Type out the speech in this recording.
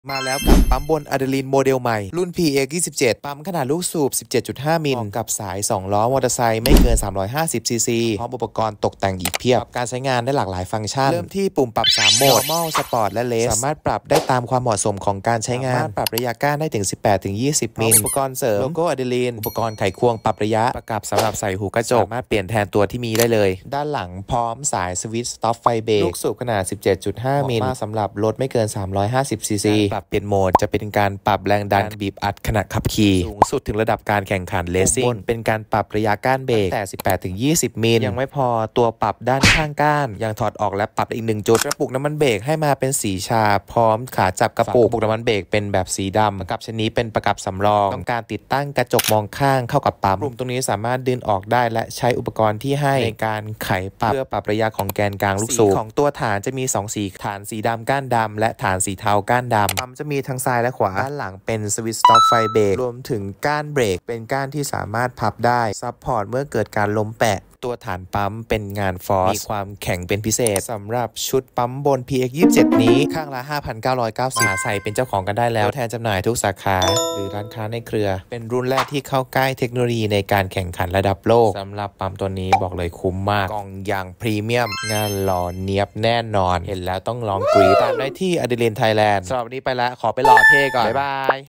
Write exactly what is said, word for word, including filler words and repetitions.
มาแล้วกับปั๊มบนอะดรีนาลีนโมเดลใหม่รุ่น พี เอ็กซ์ ยี่สิบเจ็ด ปั๊มขนาดลูกสูบ สิบเจ็ดจุดห้า มิลกับสายสองล้อมอเตอร์ไซค์ไม่เกิน สามร้อยห้าสิบ ซี ซี พร้อมอุปกรณ์ตกแต่งอีกเพียบการใช้งานได้หลากหลายฟังก์ชันเริ่มที่ปุ่มปรับสามโหมด Normal Sport และ Race สามารถปรับได้ตามความเหมาะสมของการใช้งานสามารถปรับระยะก้านได้ถึง สิบแปดถึงยี่สิบ มิลอุปกรณ์เสริมโลโก้อะดรีนาลีนอุปกรณ์ไขควงปรับระยะประกับสำหรับใส่หูกระจกสามารถเปลี่ยนแทนตัวที่มีได้เลยด้านหลังพร้อมสายสวิตช์สต็อปไฟเบรกลูกสูบขนาด สิบเจ็ดจุดห้า มิลสำหรับรถไม่เกิน สามร้อยห้าสิบ ซี ซี ปรับเปลี่ยนโหมดจะเป็นการปรับแรงดันบีบอัดขณะขับขี่สูงสุดถึงระดับการแข่งขันเลสซิ่งเป็นการปรับระยะก้านเบรกแต่ สิบแปดถึงยี่สิบ มิลยังไม่พอตัวปรับด้านข้างก้านยังถอดออกและปรับอีกหนึ่งจุดกระปุกน้ำมันเบรกให้มาเป็นสีชาพร้อมขาจับกระปุกน้ำมันเบรกเป็นแบบสีดำกับชนิดเป็นประกับสำรองต้องการติดตั้งกระจกมองข้างเข้ากับปั๊มปุ่มตรงนี้สามารถดึงออกได้และใช้อุปกรณ์ที่ให้ในการไขปรับเพื่อปรับระยะของแกนกลางลูกสูบของตัวฐานจะมีสองสีฐานสีดำก้านดำและฐานสีเทาก้านดำปั๊มจะมีทั้งซ้ายและขวาด้านหลังเป็นสวิตช์สต็อปไฟเบรกรวมถึงก้านเบรกเป็นก้านที่สามารถพับได้ซัพพอร์ตเมื่อเกิดการล้มแปะตัวฐานปั๊มเป็นงานฟอสมีความแข็งเป็นพิเศษสำหรับชุดปั๊มบน พี เอ็กซ์ ยี่สิบเจ็ด นี้ข้างละ ห้าพันเก้าร้อยเก้าสิบ มาใส่เป็นเจ้าของกันได้แล้วแทนจำหน่ายทุกสาขาหรือร้านค้าในเครือเป็นรุ่นแรกที่เข้าใกล้เทคโนโลยีในการแข่งขันระดับโลกสำหรับปั๊มตัวนี้บอกเลยคุ้มมากกล่องอย่างพรีเมียมงานหล่อเนียบแน่นอนเห็นแล้วต้องลองกรี๊ดตามได้ที่อะดรีนาลีนไทยแลนด์สำหรับวันนี้ไปแล้วขอไปหล่อเท่ก่อนบ๊ายบาย